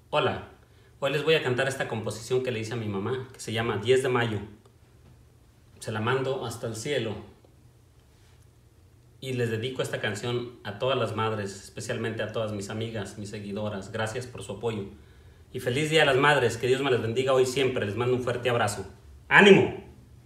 Hola, hoy les voy a cantar esta composición que le hice a mi mamá, que se llama 10 de mayo. Se la mando hasta el cielo. Y les dedico esta canción a todas las madres, especialmente a todas mis amigas, mis seguidoras. Gracias por su apoyo. Y feliz Día a las Madres, que Dios me las bendiga hoy siempre. Les mando un fuerte abrazo. ¡Ánimo!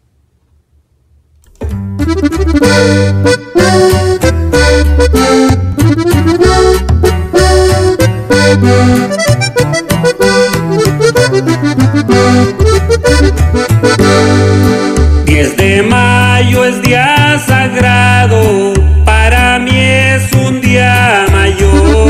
De mayo es día sagrado, para mí es un día mayor.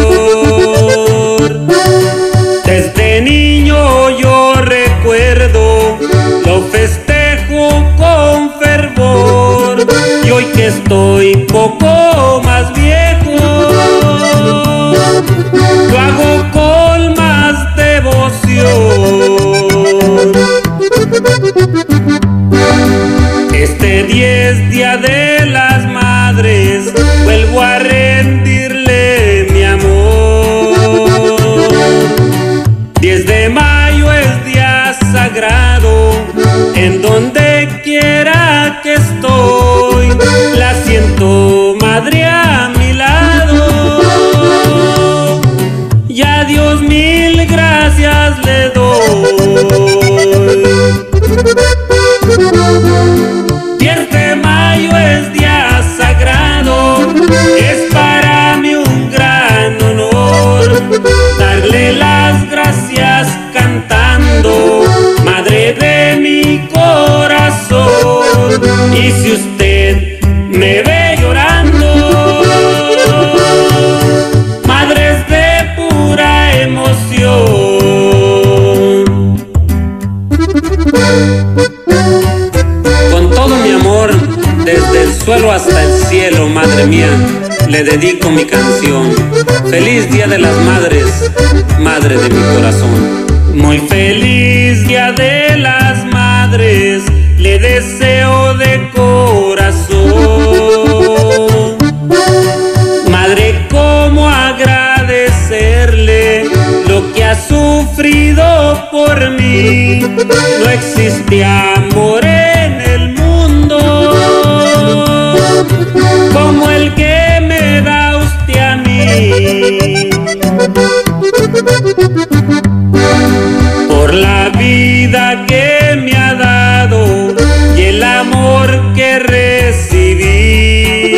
Desde niño yo recuerdo, lo festejo con fervor. Y hoy que estoy poco más viejo, lo hago con más devoción. Este 10 día de las madres, vuelvo a rendirle mi amor. 10 de mayo es día sagrado, en donde quiera que estoy, la siento madre a mi lado. Y a Dios mil gracias le doy. 10 de mayo es día sagrado, es para mí un gran honor darle las gracias cantando, madre de mi corazón. Y si usted me ve llorando, madre es de pura emoción. Desde el suelo hasta el cielo, madre mía, le dedico mi canción. Feliz Día de las Madres, madre de mi corazón. Muy feliz Día de las Madres, le deseo de corazón. Madre, ¿cómo agradecerle lo que ha sufrido por mí? No existe amor en el mundo como el que me da usted a mí. Por la vida que me ha dado y el amor que recibí,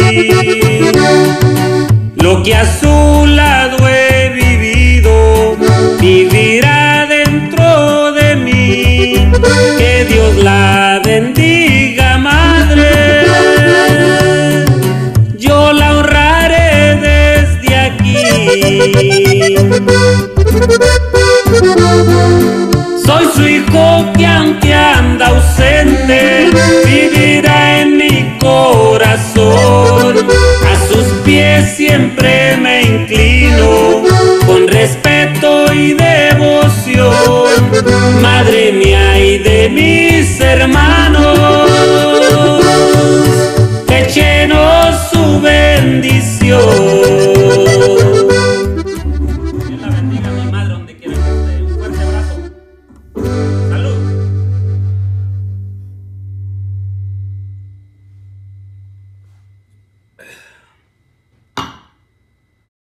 lo que a su lado he vivido, vivirá dentro de mí. Que Dios la bendiga, madre. Yo la honraré desde aquí. Soy su hijo que aunque anda ausente, vivirá en mi corazón. A sus pies siempre me inclino, con respeto y devoción. Madre mía y de mis hermanos,